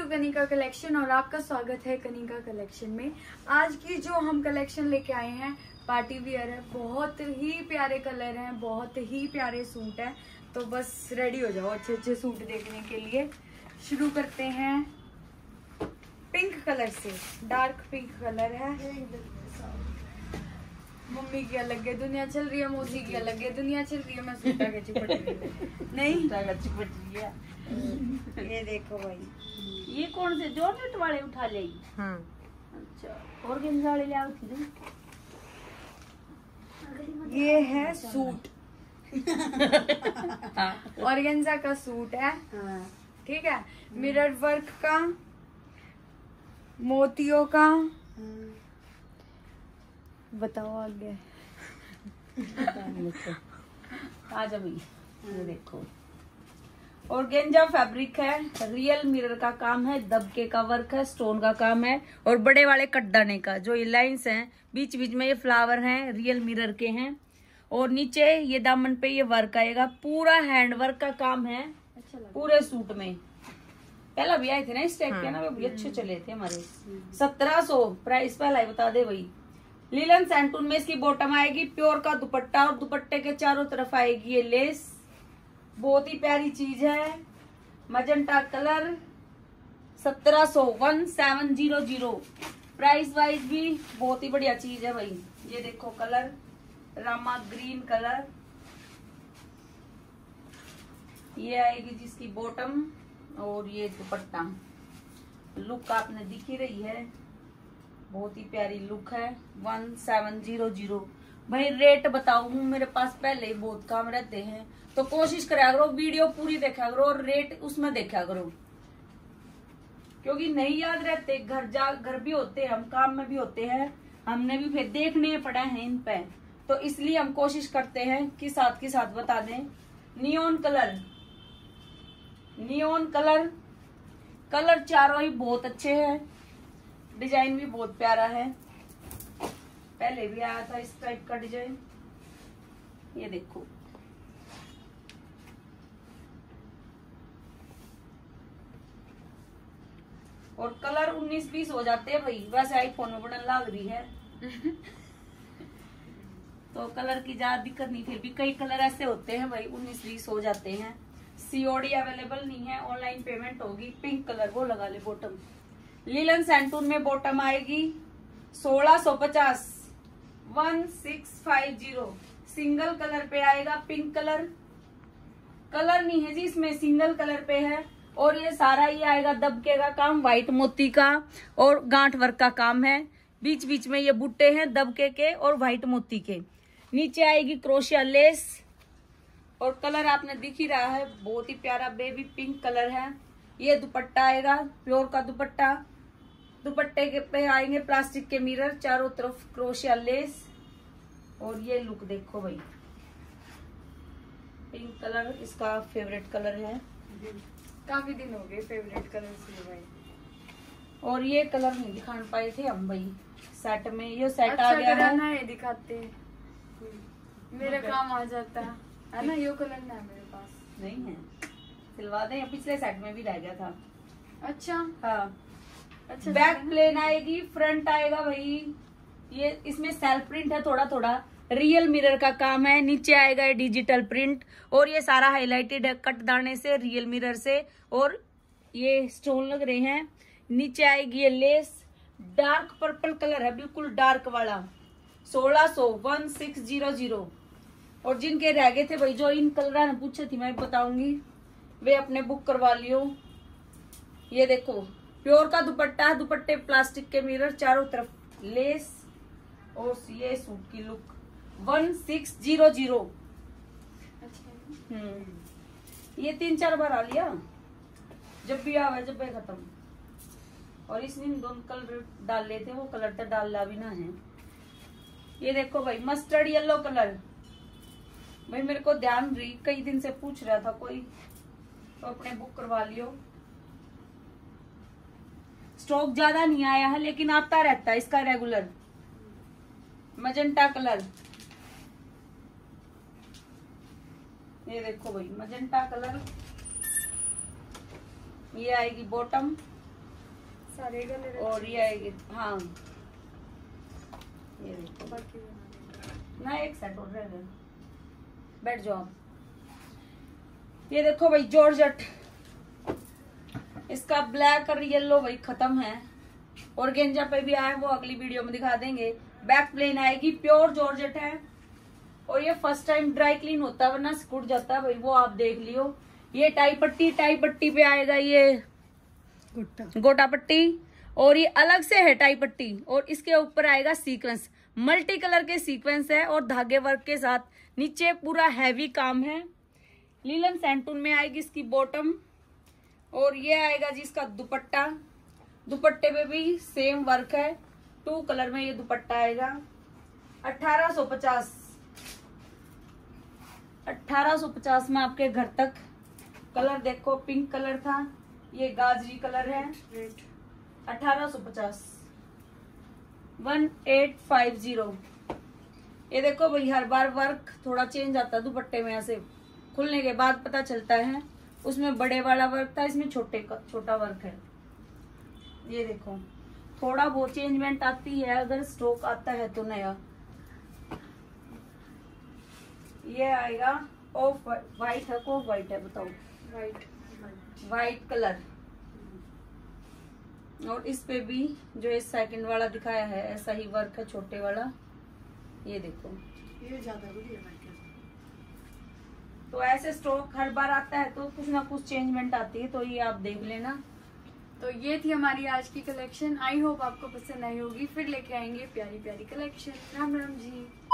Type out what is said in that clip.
Kanika collection और आपका स्वागत है कनिका कलेक्शन में। आज की जो हम कलेक्शन लेके आए हैं पार्टी वियर है। बहुत ही प्यारे कलर हैं, बहुत ही प्यारे सूट हैं। तो बस रेडी हो जाओ अच्छे अच्छे सूट देखने के लिए। शुरू करते हैं पिंक कलर से। डार्क पिंक कलर है। मम्मी की अलग है दुनिया चल रही है, मौसी की अलग है दुनिया चल रही है। मैं सूटा के चिपट रही हूँ। नहीं चिपट रही है। ये देखो भाई, ये कौन से जॉर्जेट वाले उठा ले? अच्छा, और गेंजा वाले ले आओ थी। ये है सूट ऑर्गेन्जा का सूट है। ठीक है, मिरर वर्क का, मोतियों का। बताओ आगे। आजा भाई, ये देखो ऑर्गेन्जा फैब्रिक है, रियल मिरर का काम है, दबके का वर्क है, स्टोन का काम है और बड़े वाले कटदाने का जो ये लाइंस हैं बीच बीच में ये फ्लावर हैं, रियल मिरर के हैं। और नीचे ये दामन पे ये वर्क आएगा, पूरा हैंड वर्क का काम है। अच्छा पूरे सूट में पहला भी आए थे ना इस टाइप के ना, वो भी अच्छे चले थे हमारे। 1700 प्राइस पहला ही बता दे भाई। लीलन सैंटून में इसकी बॉटम आएगी, प्योर का दुपट्टा और दुपट्टे के चारों तरफ आएगी ये लेस। बहुत ही प्यारी चीज है, मजेंटा कलर। 1700 1700 प्राइस वाइज भी बहुत ही बढ़िया चीज है भाई। ये देखो कलर, रामा ग्रीन कलर। ये आएगी जिसकी बॉटम और ये दुपट्टा। लुक आपने दिख ही रही है, बहुत ही प्यारी लुक है। 1700 भाई। रेट बताऊं, मेरे पास पहले ही बहुत काम रहते हैं तो कोशिश करा करो वीडियो पूरी देखा करो और रेट उसमें देखा करो, क्योंकि नहीं याद रहते। घर भी होते हैं, हम काम में भी होते हैं, हमने भी फिर देखने पड़े हैं इन पे, तो इसलिए हम कोशिश करते हैं कि साथ के साथ बता दें। Neon colour, neon colour, colour चारों ही बहुत अच्छे हैं, डिजाइन भी बहुत प्यारा है। पहले भी आया था इस टाइप का डिजाइन, ये देखो। और कलर 19-20 हो जाते हैं भाई, वैसे आईफोन में बटन लाग रही है तो कलर की ज्यादा दिक्कत नहीं, फिर भी कई कलर ऐसे होते हैं भाई 19-20 हो जाते हैं। सीओडी अवेलेबल नहीं है, ऑनलाइन पेमेंट होगी। पिंक कलर वो लगा ले बॉटम। लीलन सैंटून में बॉटम आएगी 1650 1650। सिंगल कलर पे आएगा पिंक कलर। कलर नहीं है जी इसमें, सिंगल कलर पे है। और ये सारा ये आएगा दबके का काम, व्हाइट मोती का और गांठ वर्क का काम है। बीच बीच में ये बूटे हैं दबके के और व्हाइट मोती के। नीचे आएगी क्रोशिया लेस और कलर आपने दिख ही रहा है, बहुत ही प्यारा बेबी पिंक कलर है। ये दुपट्टा आएगा, प्योर का दुपट्टा। दुपट्टे के पे आएंगे प्लास्टिक के मिरर, चारों तरफ क्रोशिया लेस। और ये लुक देखो भाई, पिंक कलर इसका फेवरेट कलर है। काफी दिन हो गए फेवरेट कलर से भाई। और ये कलर नहीं दिखा पाए थे हम भाई सेट में, ये सेट अच्छा आ गया है ना, ये दिखाते मेरा काम आ जाता है ना। ये कलर ना मेरे पास नहीं है, सिलवा दे। पिछले सेट में भी रह गया था। अच्छा हाँ, अच्छा। बैक प्लेन आएगी, फ्रंट आएगा भाई। ये इसमें सेल्फ प्रिंट है, थोड़ा थोड़ा रियल मिरर का काम है। नीचे आएगा ये डिजिटल प्रिंट और ये सारा हाईलाइटेड है कट दाने से, रियल मिरर से। और ये स्टोन लग रहे हैं। नीचे आएगी ये लेस, डार्क पर्पल कलर है, बिल्कुल डार्क वाला। 1600 और जिनके रह गए थे भाई, जो इन कलर ने पूछे थी मैं बताऊंगी, वे अपने बुक करवा लियो। ये देखो प्योर का दुपट्टा, दुपट्टे प्लास्टिक के मिरर, चारों तरफ लेस। और ये सूट की लुक 1600। ये 3-4 बार आ लिया, जब भी आवे जब भी खत्म। और इसने दोनों कलर डाल लेते थे, वो कलर तो डालना भी ना है। ये देखो भाई मस्टर्ड येलो कलर भाई, मेरे को ध्यान रही, कई दिन से पूछ रहा था कोई, तो अपने बुक करवा लियो। स्टॉक ज्यादा नहीं आया है लेकिन आता रहता है इसका रेगुलर। मजेंटा कलर, ये देखो भाई मजेंटा कलर। ये आएगी बॉटम सारे गले और ये आएगी, हाँ ये देखो बाकी ना, एक सेट और रह गया। बैठ जाओ आप। ये देखो भाई जॉर्जेट, इसका ब्लैक और येलो भाई खत्म है। और गेंजा पे भी आया, वो अगली वीडियो में दिखा देंगे। बैक प्लेन आएगी, प्योर जॉर्जेट है। और ये फर्स्ट टाइम ड्राई क्लीन होता है, वरना सिकुड़ जाता है भाई, वो आप देख लियो। ये टाई पट्टी पे आएगा ये गोटा पट्टी, और ये अलग से है टाई पट्टी। और इसके ऊपर आएगा सीक्वेंस, मल्टी कलर के सीक्वेंस है और धागे वर्क के साथ। नीचे पूरा हैवी काम है। लीलन सैंटून में आएगी इसकी बॉटम। और ये आएगा जी इसका दुपट्टा। दुपट्टे पे भी सेम वर्क है, 2 कलर में ये दुपट्टा आएगा। 1850 में आपके घर तक। कलर देखो, पिंक कलर था, ये गाजरी कलर है। 1850 1850। ये देखो भाई, हर बार वर्क थोड़ा चेंज आता है दुपट्टे में, ऐसे खुलने के बाद पता चलता है। उसमें बड़े वाला वर्क था, इसमें छोटा वर्क है। ये देखो थोड़ा बहुत चेंजमेंट आती है अगर स्टॉक आता है तो नया। ये आएगा ऑफ वाइट है, को वाइट है बताओ, वाइट कलर। और इस पे भी जो इस सेकंड वाला दिखाया है ऐसा ही वर्क है, छोटे वाला। ये देखो ये ज्यादा बढ़िया है। तो ऐसे स्टॉक हर बार आता है तो कुछ ना कुछ चेंजमेंट आती है, तो ये आप देख लेना। तो ये थी हमारी आज की कलेक्शन। आई होप आपको पसंद आई होगी। फिर लेके आएंगे प्यारी प्यारी कलेक्शन। राम राम जी।